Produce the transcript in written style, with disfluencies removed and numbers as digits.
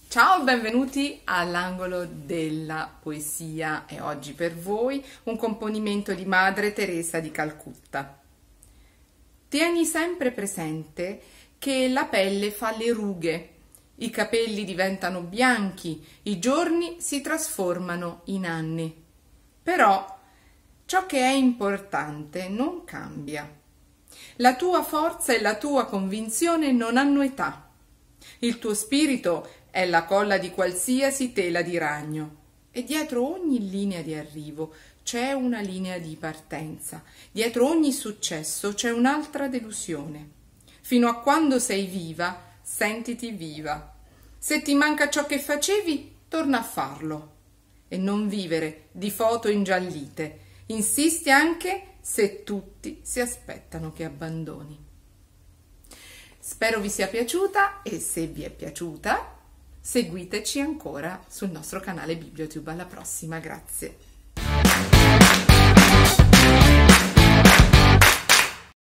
Ciao, benvenuti all'angolo della poesia e oggi per voi un componimento di Madre Teresa di Calcutta. Tieni sempre presente che la pelle fa le rughe, i capelli diventano bianchi, i giorni si trasformano in anni. Però ciò che è importante non cambia. La tua forza e la tua convinzione non hanno età. Il tuo spirito è la colla di qualsiasi tela di ragno e dietro ogni linea di arrivo c'è una linea di partenza, dietro ogni successo c'è un'altra delusione. Fino a quando sei viva, sentiti viva. Se ti manca ciò che facevi, torna a farlo e non vivere di foto ingiallite. Insisti anche se tutti si aspettano che abbandoni. Spero vi sia piaciuta e se vi è piaciuta seguiteci ancora sul nostro canale BiblioTube. Alla prossima, grazie.